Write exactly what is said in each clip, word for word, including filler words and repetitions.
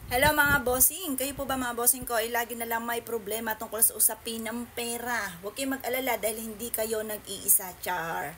Hello mga bossing! Kayo po ba mga bossing ko ay lagi na lang may problema tungkol sa usapin ng pera? Huwag kayong mag-alala dahil hindi kayo nag-iisa, char.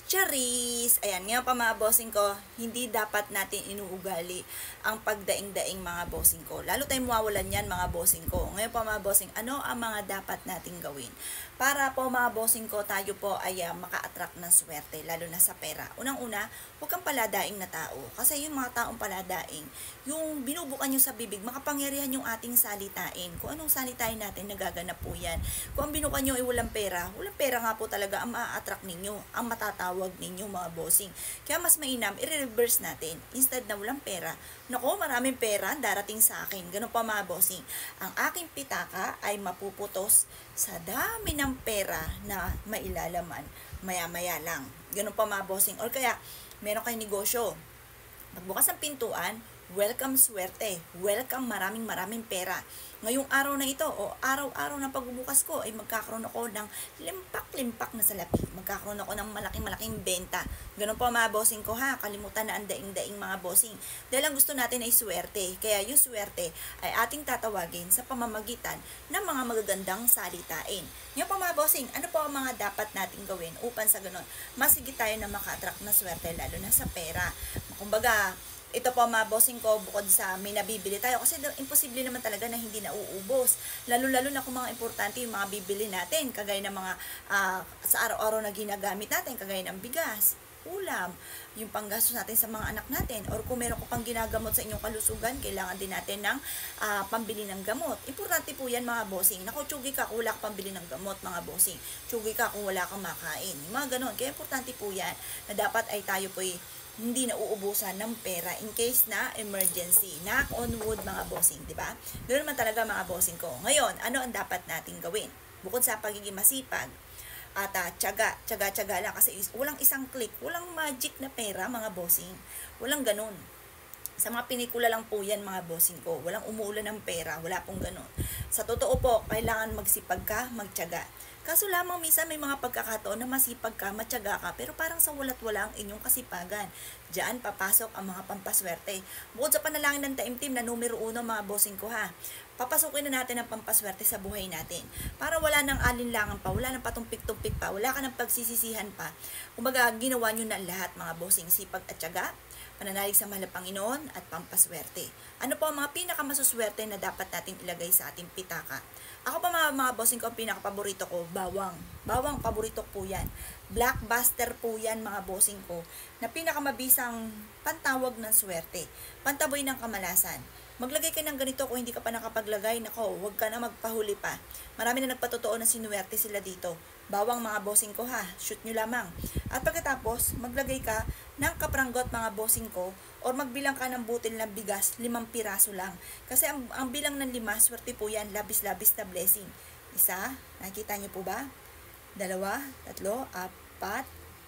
Charis! Ayan, ngayon pa mga bossing ko, hindi dapat natin inuugali ang pagdaing-daing mga bossing ko. Lalo tayong mawawalan yan mga bossing ko. Ngayon pa mga bossing, ano ang mga dapat nating gawin? Para po mga bossing ko, tayo po ay uh, maka-attract ng swerte, lalo na sa pera. Unang-una, huwag kang paladaing na tao. Kasi yung mga taong paladaing, yung binubukan nyo sa bibig, makapangyarihan yung ating salitain. Kung anong salitain natin, nagaganap po yan. Kung ang binukan nyo ay walang pera, walang pera nga po talaga ang ma-attract ninyo, ang matatawag ninyo mga bossing. Kaya mas mainam, i-reverse natin. Instead na walang pera, nako, maraming pera darating sa akin. Ganun pa mga bossing. Ang aking pitaka ay mapuputos sa dami ng pera na mailalaman maya-maya lang. Ganun pa mga bossing. Or kaya, meron kayong negosyo. Magbukas ng pintuan, welcome swerte, welcome maraming maraming pera. Ngayong araw na ito o araw-araw na pagbubukas ko ay magkakaroon ako ng limpak-limpak na salapi. Magkakaroon ako ng malaking-malaking benta. Ganun po mga bossing ko ha, kalimutan na ang daing-daing mga bossing. Dahil ang gusto natin ay swerte. Kaya yung swerte ay ating tatawagin sa pamamagitan ng mga magagandang salitain. Ngayon po mga bossing, ano po ang mga dapat nating gawin upang sa ganun mas higit tayo na maka-attract na swerte lalo na sa pera. Kumbaga, ito po mga bossing ko, bukod sa may nabibili tayo, kasi imposible naman talaga na hindi nauubos. Lalo-lalo na kung mga importante yung mga bibili natin, kagaya ng mga uh, sa araw-araw na ginagamit natin, kagaya ng bigas, ulam, yung panggastos natin sa mga anak natin, or kung meron ko pang ginagamot sa inyong kalusugan, kailangan din natin ng uh, pambili ng gamot. Importante po yan mga bossing. Naku, tsugi ka kung wala kang pambili ng gamot mga bossing. Tsugi ka kung wala kang makain. Yung mga ganon. Kaya importante po yan na dapat ay tayo po hindi na uubusan ng pera in case na emergency. Knock on wood mga bossing, di ba? Ganoon naman talaga mga bossing ko. Ngayon, ano ang dapat nating gawin? Bukod sa pagiging masipag at uh, tiyaga, tiyaga, tiyaga lang kasi is, walang isang click, walang magic na pera mga bossing. Walang ganun. Sa mga pinikula lang po yan mga bossing ko. Walang umuulan ng pera, wala pong ganun. Sa totoo po, kailangan magsipag ka, magtiyaga. Kaso lamang minsan may mga pagkakataon na masipag ka, matyaga ka, pero parang sa walat-wala ang inyong kasipagan. Diyan papasok ang mga pampaswerte. Bukod sa panalangin ng taimtim na numero uno mga bossing ko ha, papasukin na natin ang pampaswerte sa buhay natin. Para wala nang alinlangan pa, wala nang patumpik-tumpik pa, wala ka nang pagsisisihan pa. Kumbaga, ginawa nyo na lahat mga bossing, sipag at tiyaga, pananalig sa mahal na Panginoon at pampaswerte. Ano po ang mga pinakamasuswerte na dapat natin ilagay sa ating pitaka? Ako pa mga, mga bossing ko, ang pinakapaborito ko, bawang. Bawang, paborito po yan. Blockbuster po yan mga bossing ko, na pinakamabisang pantawag ng swerte. Pantaboy ng kamalasan. Maglagay ka ng ganito kung hindi ka pa nakapaglagay, nako, huwag ka na magpahuli pa. Marami na nagpatotoo na sinuwerte sila dito. Bawang mga bossing ko ha, shoot nyo lamang. At pagkatapos, maglagay ka ng kapranggot mga bossing ko, or magbilang ka ng butil ng bigas, limang piraso lang. Kasi ang, ang bilang ng lima, swerte po yan, labis-labis na blessing. Isa, nakikita nyo po ba? Dalawa, tatlo, apat,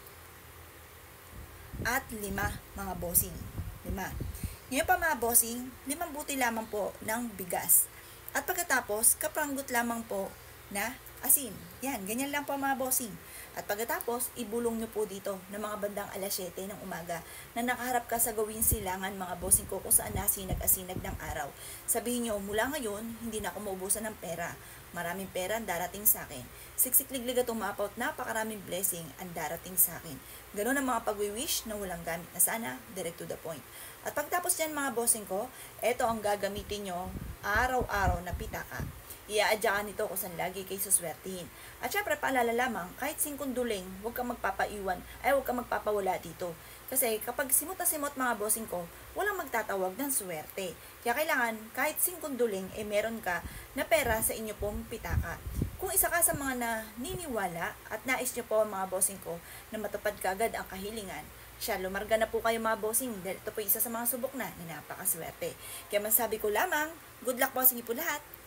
at lima mga bossing. Lima. Ngayon pa mga bossing, limang butil lamang po ng bigas. At pagkatapos, kapranggot lamang po na asin. Yan, ganyan lang po mga bossing. At pagkatapos, ibulong nyo po dito ng mga bandang alas siyete ng umaga na nakaharap ka sa gawing silangan mga bossing ko kung saan nasinag-asinag ng araw. Sabihin nyo, mula ngayon, hindi na ako maubusan ng pera. Maraming pera ang darating sa akin. Siksik-liglig at umapaw, napakaraming blessing ang darating sa akin. Ganun ang mga pag-wish na walang gamit na sana, direct to the point. At pagtapos yan mga bossing ko, eto ang gagamitin nyo araw-araw na pitaka. Iaadyakan nito kung saan lagi kayo suswertihin. At syempre, paalala lamang, kahit singkong duling, huwag kang magpapaiwan, ay huwag kang magpapawala dito. Kasi kapag simot na simot mga bossing ko, walang magtatawag ng swerte. Kaya kailangan, kahit singkong duling, eh meron ka na pera sa inyo pong pitaka. Kung isa ka sa mga naniniwala at nais nyo po mga bossing ko na matupad kagad ang kahilingan, siya, lumarga na po kayo mga bossing dahil ito po isa sa mga subok na na napakaswerte. Kaya masabi ko lamang, good luck bossing po lahat!